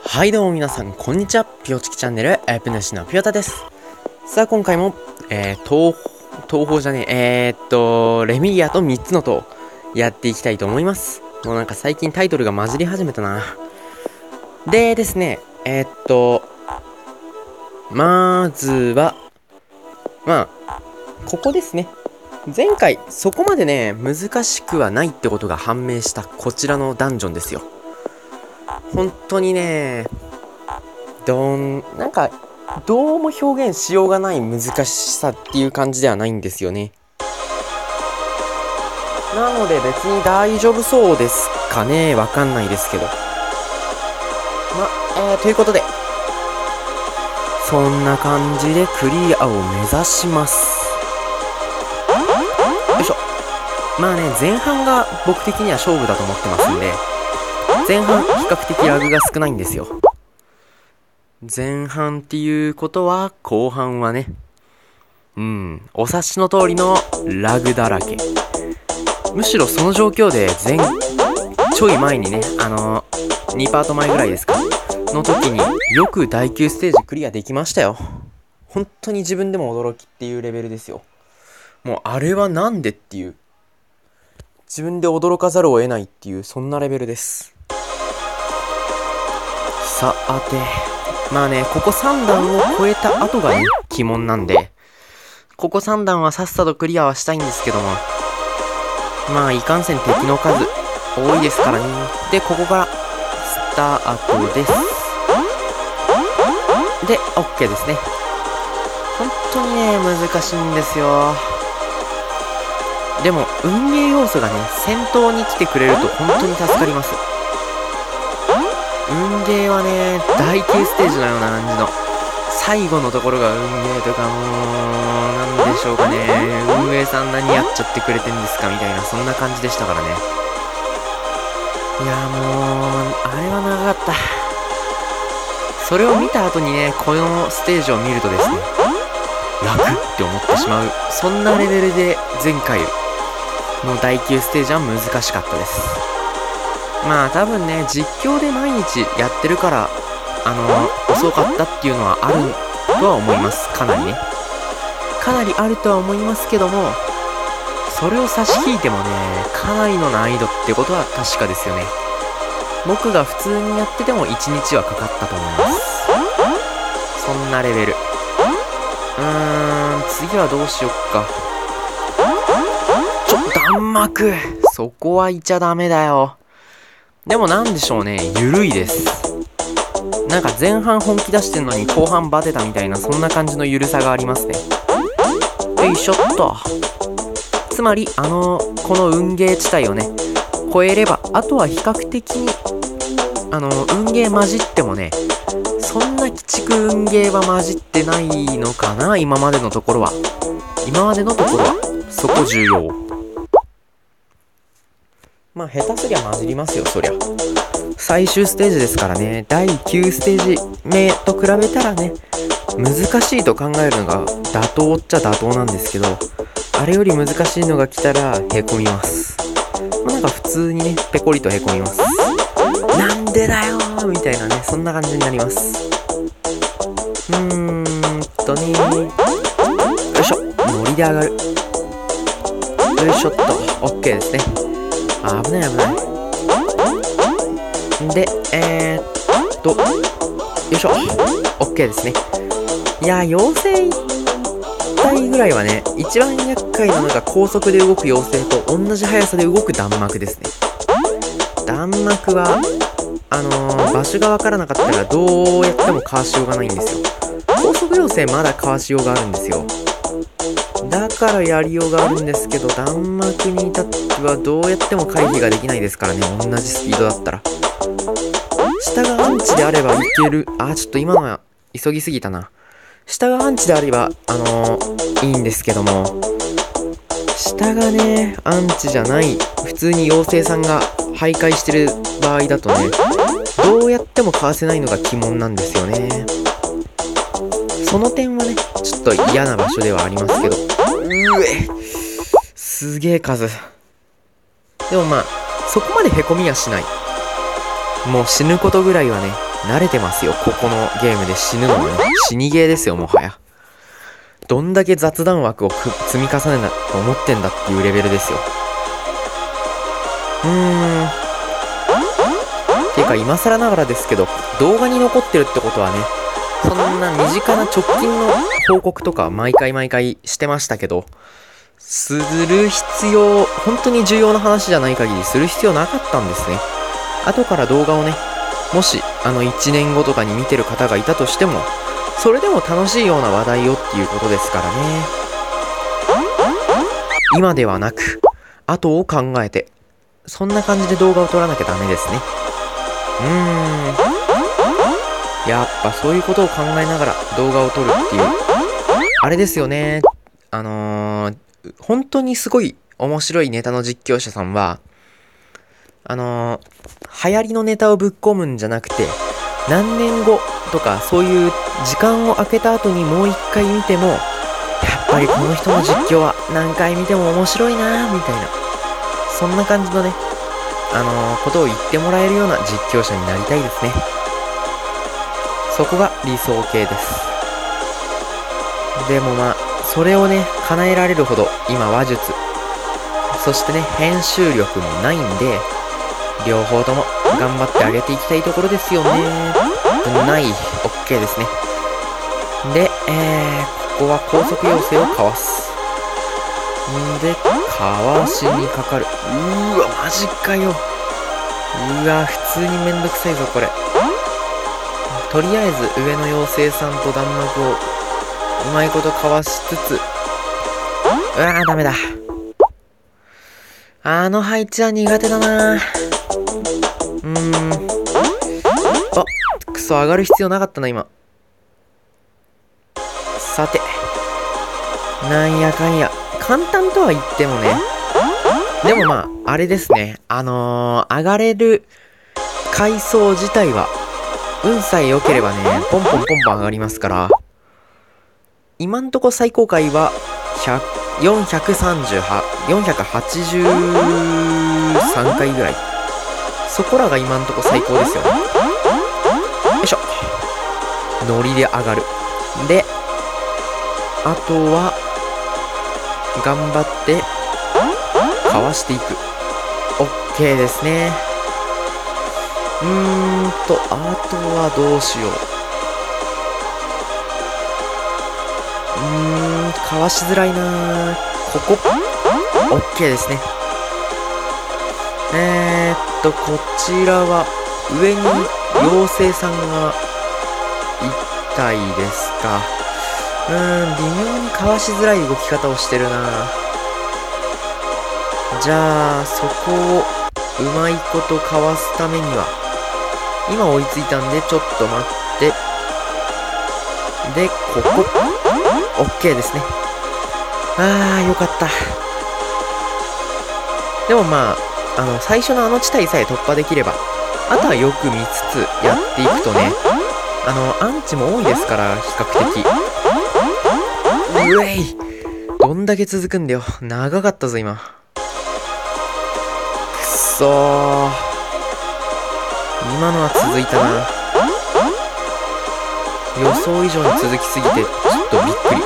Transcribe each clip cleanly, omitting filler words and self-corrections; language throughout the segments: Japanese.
はいどうも皆さんこんにちは。ぴよちきチャンネルプ主のぴよたです。さあ今回も、東宝じゃねえレミリアと3つの塔やっていきたいと思います。もうなんか最近タイトルが混じり始めたな。でですねまずはここですね。前回そこまでね難しくはないってことが判明したこちらのダンジョンですよ。本当にねなんかどうも表現しようがない難しさっていう感じではないんですよね。なので別に大丈夫そうですかね。わかんないですけどということでそんな感じでクリアを目指します。よいしょ。前半が僕的には勝負だと思ってますんで、前半比較的ラグが少ないんですよ。前半っていうことは後半はねお察しの通りのラグだらけ。むしろその状況でちょい前にね2パート前ぐらいですかの時によく第9ステージクリアできましたよ。本当に自分でも驚きっていうレベルですよ。もうあれはなんでっていう自分で驚かざるを得ないっていうそんなレベルです。さてここ3段を超えた後がね鬼門なんで、ここ3段はさっさとクリアはしたいんですけども、いかんせん敵の数多いですからね。でここからスタートです。で OK ですね。本当にね難しいんですよ。でも運ゲー要素がね先頭に来てくれると本当に助かります。運ゲーはね第9ステージのような感じの最後のところが運ゲーとかもうなんでしょうかね、運営さん何やっちゃってくれてんですかみたいなそんな感じでしたからね。いやもうあれは長かった。それを見た後にねこのステージを見るとですね楽って思ってしまう、そんなレベルで前回の第9ステージは難しかったです。多分ね実況で毎日やってるから遅かったっていうのはあるとは思います。かなりねかなりあるとは思いますけども、それを差し引いてもねかなりの難易度ってことは確かですよね。僕が普通にやってても1日はかかったと思います。そんなレベル。次はどうしよっか。弾幕そこはいちゃダメだよ。でもなんでしょうね、ゆるいです。なんか前半本気出してんのに後半バテたみたいなそんな感じのゆるさがありますね。よいしょっと。つまりこの運ゲー地帯をね超えればあとは比較的に運ゲー混じってもねそんな鬼畜運ゲーは混じってないのかな。今までのところはそこ重要。下手すりゃ混じりますよそりゃ。最終ステージですからね。第9ステージ目と比べたらね難しいと考えるのが妥当っちゃ妥当なんですけど、あれより難しいのが来たらへこみます。なんか普通にねペコリとへこみます。なんでだよーみたいなねそんな感じになります。よいしょ、ノリで上がる。よいしょっと OK ですね。危ない危ない。でよいしょ OK ですね。いや妖精体ぐらいはね一番厄介なのが高速で動く妖精と同じ速さで動く弾幕ですね。弾幕は場所が分からなかったらどうやってもかわしようがないんですよ。高速妖精まだかわしようがあるんですよ。だからやりようがあるんですけど、弾幕に至ってはどうやっても回避ができないですからね。同じスピードだったら下がアンチであればいける。ちょっと今のは急ぎすぎたな。下がアンチであればいいんですけども、下がねアンチじゃない普通に妖精さんが徘徊してる場合だとねどうやってもかわせないのが鬼門なんですよね。その点はねちょっと嫌な場所ではありますけど、すげえ数。でもそこまでへこみはしない。もう死ぬことぐらいはね慣れてますよ。ここのゲームで死ぬのもね。死にゲーですよ、もはや。どんだけ雑談枠を積み重ねたと思ってんだっていうレベルですよ。てか今更ながらですけど、動画に残ってるってことはね、そんな身近な直近の報告とか毎回してましたけど、する必要、本当に重要な話じゃない限りする必要なかったんですね。後から動画をね、もし1年後とかに見てる方がいたとしても、それでも楽しいような話題をっていうことですからね。今ではなく、後を考えて、そんな感じで動画を撮らなきゃダメですね。やっぱそういうことを考えながら動画を撮るっていう、あれですよね。本当にすごい面白いネタの実況者さんは、流行りのネタをぶっ込むんじゃなくて、何年後とかそういう時間を空けた後にもう一回見ても、やっぱりこの人の実況は何回見ても面白いなーみたいな、そんな感じのね、ことを言ってもらえるような実況者になりたいですね。そこが理想形です。でもまあ、それをね、叶えられるほど今話術、そしてね、編集力もないんで、両方とも頑張ってあげていきたいところですよね。ない、OK ですね。で、ここは高速要請をかわす。で、かわしにかかる。うわ、マジかよ。うわ、普通にめんどくさいぞ、これ。とりあえず、上の妖精さんと弾幕を、うまいことかわしつつ、うわー、ダメだ。あの配置は苦手だな。あ、くそ、上がる必要なかったな、今。さて。なんやかんや。簡単とは言ってもね。でもまあ、あれですね。上がれる階層自体は、運さえ良ければね、ポンポン上がりますから。今んとこ最高階は、483回ぐらい。そこらが今んとこ最高ですよね。よいしょ。ノリで上がる。で、あとは、頑張って、かわしていく。OK ですね。あとはどうしよう。かわしづらいなー。ここ。OK ですね。こちらは、上に妖精さんがいたいですか。微妙にかわしづらい動き方をしてるな。じゃあ、そこをうまいことかわすためには、今追いついたんで、ちょっと待って。で、ここ。OK ですね。よかった。でもまあ、最初の地帯さえ突破できれば、あとはよく見つつやっていくとね、アンチも多いですから、比較的。うえい！どんだけ続くんだよ。長かったぞ、今。くそー。今のは続いたな。予想以上に続きすぎて、ちょっとびっくり。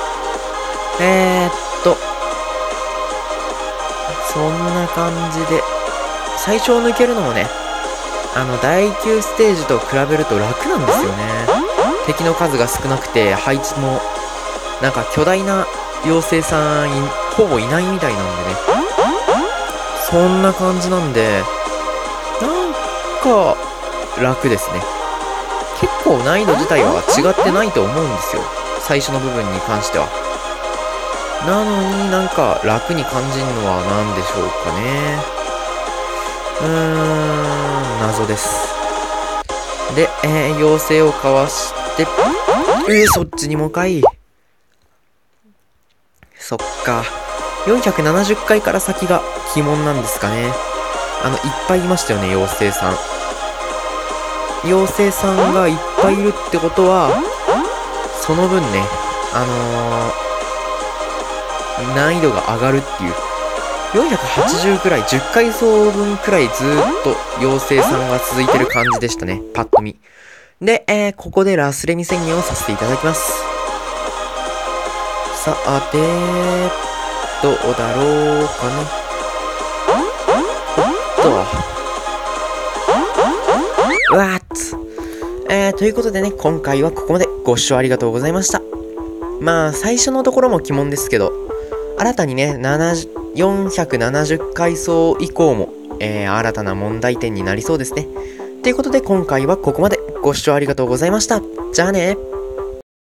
そんな感じで、最初を抜けるのもね、第9ステージと比べると楽なんですよね。敵の数が少なくて、配置も、なんか巨大な妖精さんほぼいないみたいなんでね。そんな感じなんで、なんか、楽ですね。結構難易度自体は違ってないと思うんですよ。最初の部分に関しては。なのになんか楽に感じるのは何でしょうかね。謎です。で、妖精をかわして、そっちにもかい。そっか。470回から先が鬼門なんですかね。いっぱいいましたよね、妖精さん。妖精さんがいっぱいいるってことは、その分ね、難易度が上がるっていう。480くらい、10階層分くらいずーっと妖精さんが続いてる感じでしたね、パッと見。 で、ここでラスレミ宣言をさせていただきます。さて、どうだろうかね。うわーっつ。ということでね、今回はここまでご視聴ありがとうございました。まあ、最初のところも鬼門ですけど、新たにね、470階層以降も、新たな問題点になりそうですね。ということで、今回はここまでご視聴ありがとうございました。じゃあね。